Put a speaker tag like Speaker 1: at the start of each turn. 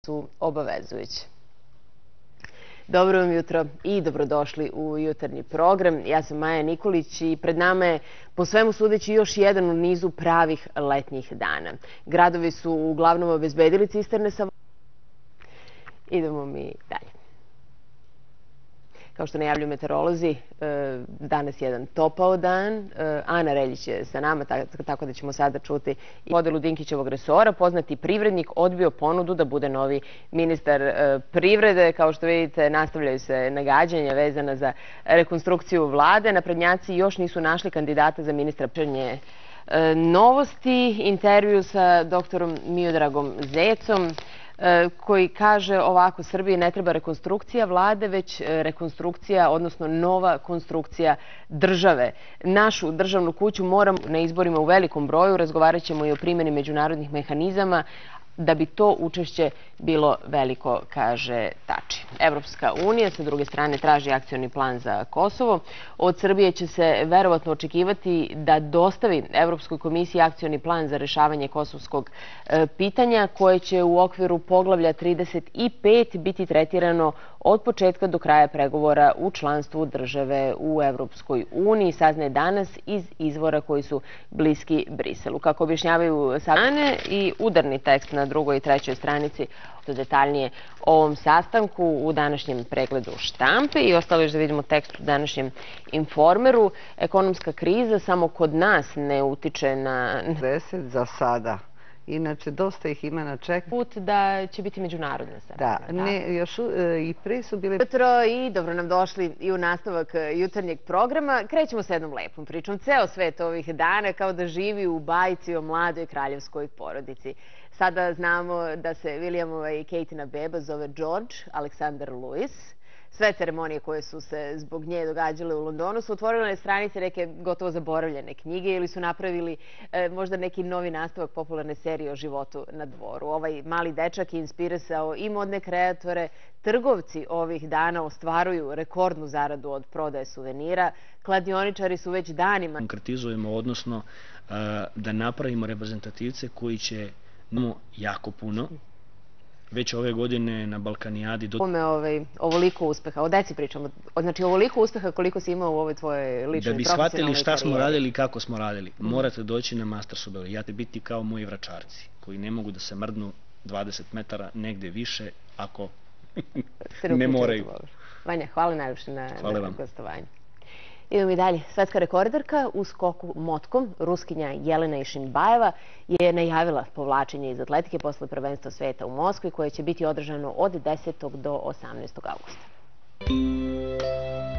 Speaker 1: su obavezujući. Dobro vam jutro i dobrodošli u jutarnji program. Ja sam Maja Nikolić i pred nama je po svemu sudeći još jedan u nizu pravih letnjih dana. Gradovi su uglavnom obezbedili cisterne sa vodom. Idemo mi dalje. Kao što najavljuju meteorolozi, danas je jedan topao dan. Ana Reljić je sa nama, tako da ćemo sada čuti podelu Dinkićevog resora. Poznati privrednik odbio ponudu da bude novi ministar privrede. Kao što vidite, nastavljaju se nagađanja vezana za rekonstrukciju vlade. Naprednjaci još nisu našli kandidata za ministra privrede. Novosti, intervju sa doktorom Miodragom Zecom, koji kaže ovako: Srbiji ne treba rekonstrukcija vlade, već rekonstrukcija, odnosno nova konstrukcija države. Našu državnu kuću moramo na izborima u velikom broju. Razgovarat ćemo i o primjeni međunarodnih mehanizama da bi to učešće bilo veliko, kaže Tači. Evropska unija sa druge strane traži akcioni plan za Kosovo. Od Srbije će se verovatno očekivati da dostavi Evropskoj komisiji akcioni plan za rešavanje kosovskog pitanja, koje će u okviru poglavlja 35 biti tretirano od početka do kraja pregovora u članstvu države u Evropskoj uniji, saznaje danas iz izvora koji su bliski Briselu. Kako objašnjavaju strane i udarni tekst na drugoj i trećoj stranici detaljnije o ovom sastanku u današnjem pregledu štampe i ostalo još da vidimo tekst u današnjem Informeru. Ekonomska kriza samo kod nas ne utiče na
Speaker 2: 10 za sada. Inače, dosta ih ima na čekanju.
Speaker 1: Put da će biti međunarodna saradnja.
Speaker 2: Da, još i pre su bile...
Speaker 1: Jutro i dobro nam došli i u nastavak jutarnjeg programa. Krećemo sa jednom lepom pričom. Ceo svet ovih dana kao da živi u bajci o mladoj kraljevskoj porodici. Sada znamo da se Williamova i Katina beba zove George Alexander Louis. Sve ceremonije koje su se zbog nje događale u Londonu su otvorile na stranice neke gotovo zaboravljene knjige ili su napravili možda neki novi nastavak popularne serije o životu na dvoru. Ovaj mali dečak je inspirisao i modne kreatore. Trgovci ovih dana ostvaruju rekordnu zaradu od prodaje suvenira. Kladioničari su već danima...
Speaker 3: Konkretizujemo, odnosno da napravimo reprezentativce koji će jako puno. Već ove godine na Balkanijadi...
Speaker 1: Ovoliko uspeha, o deci pričamo, znači ovoliko uspeha koliko si imao u ovoj tvojoj ličnoj
Speaker 3: Da bi shvatili šta smo radili i kako smo radili, morate doći na Masters u Beogradu. Ja te biti kao moji vračarci, koji ne mogu da se mrdnu 20 metara negde više ako ne moraju.
Speaker 1: Vanja, hvala najviše na gostovanju. Idemo i dalje. Svetska rekorderka u skoku motkom, Ruskinja Jelena Išinbajeva, je najavila povlačenje iz atletike posle prvenstva sveta u Moskvi, koje će biti održano od 10. do 18. augusta.